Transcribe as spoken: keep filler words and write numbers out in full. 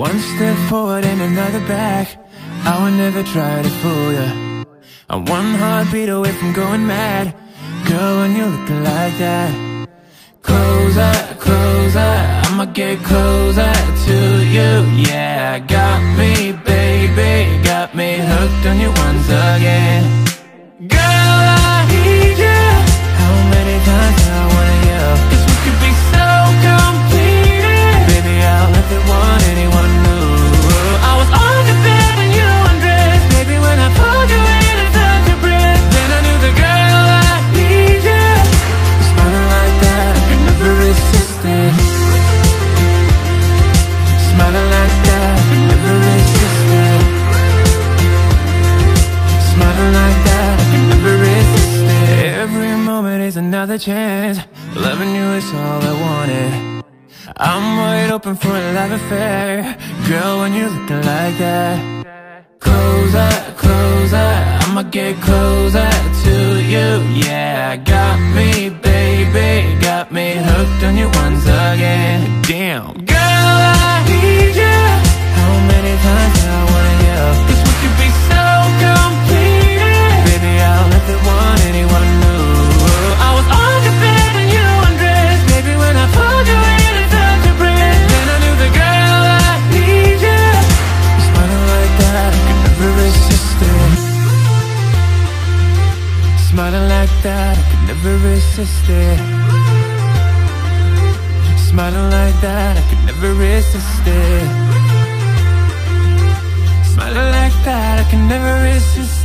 One step forward and another back, I would never try to fool ya. I'm one heartbeat away from going mad. Girl, when you're looking like that, closer, closer, I'ma get closer to you. Yeah, got me, baby, got me hooked on you once again. Girl, I need you. How many times do I wanna yell? 'Cause we could be so complete. Baby, I'll if it want anyone new. I was on the bed when you undressed. Baby, when I pulled you in and felt your breath, then I knew the girl I need you. Smiling like that, I could never resist it. Smiling like that, I could never resist it. Smiling like that, I could never resist it. Every moment is another chance. Loving you is all I wanted. I'm wide open for a love affair. Girl, when you're looking like that, closer, closer, I'ma get closer to you. Yeah, got me, baby, got me hooked on you once again. Damn, girl, I need you. How many times do I wanna yell? 'Cause we could be so complete. Baby, I'll never want anyone new. I was on the bed when you undressed. Baby, when I pulled you in and felt your breath, then I knew the girl I need you. Smiling like that, I could never resist it. Smiling like that, I could never resist it. Smiling like that, I could never resist it. Smiling like that, I can never resist